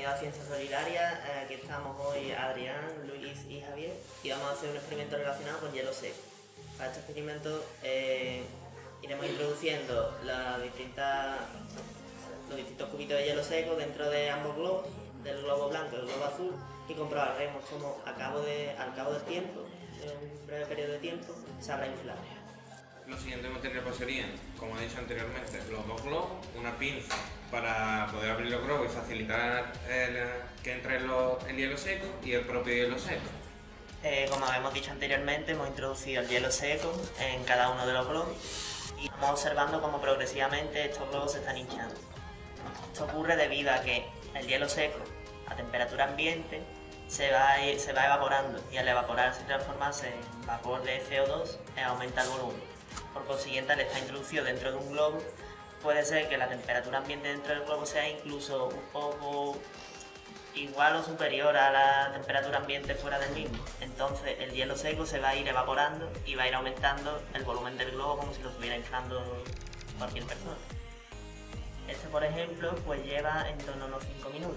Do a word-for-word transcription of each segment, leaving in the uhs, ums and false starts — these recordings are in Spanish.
bienvenido a Ciencia Solidaria. Eh, aquí estamos hoy Adrián, Luis y Javier y vamos a hacer un experimento relacionado con hielo seco. Para este experimento eh, iremos introduciendo las distintas, los distintos cubitos de hielo seco dentro de ambos globos, del globo blanco y del globo azul, y comprobaremos cómo a cabo de, al cabo del tiempo, de un breve periodo de tiempo, se habrá inflado. Los siguientes materiales serían, como he dicho anteriormente, los dos globos, una pinza para poder abrir los globos y facilitar el, que entre los, el hielo seco y el propio hielo seco. Eh, como hemos dicho anteriormente, hemos introducido el hielo seco en cada uno de los globos y estamos observando cómo progresivamente estos globos se están hinchando. Esto ocurre debido a que el hielo seco a temperatura ambiente se va, a ir, se va evaporando y al evaporarse y transformarse en vapor de C O dos eh, aumenta el volumen. Por consiguiente, al estar introducido dentro de un globo, puede ser que la temperatura ambiente dentro del globo sea incluso un poco igual o superior a la temperatura ambiente fuera del mismo. Entonces el hielo seco se va a ir evaporando y va a ir aumentando el volumen del globo como si lo estuviera inflando cualquier persona. Este, por ejemplo, pues lleva en torno a unos cinco minutos.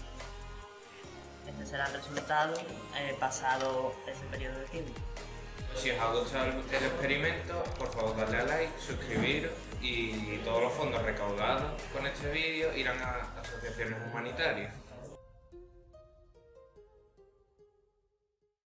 Este será el resultado eh, pasado ese periodo de tiempo. Si os ha gustado el experimento, por favor darle a like, suscribiros y todos los fondos recaudados con este vídeo irán a asociaciones humanitarias.